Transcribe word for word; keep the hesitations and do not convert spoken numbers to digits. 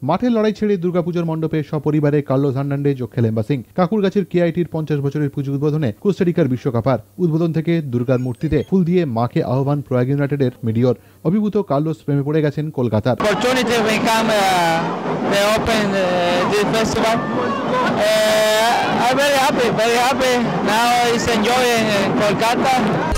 মাঠের লড়াই ছেড়ে দুর্গাপুজোর মণ্ডপে সপরিবারে কার্লোস হার্নান্ডেজ ও খেলেন বাসিং। কাকুরগাছির কেআইটির পঞ্চাশ বছরের পুজো উদ্বোধনে কোস্টারিকার বিশ্বকাপার উদ্বোধন থেকে দুর্গার মূর্তিতে ফুল দিয়ে মাকে আহ্বান প্রয়াগ ইউনাইটেডের মিডিয়র। অভিভূত কার্লোস প্রেমে পড়ে গেছেন কলকাতার। I'm very happy, very happy. Now he's enjoying in Kolkata.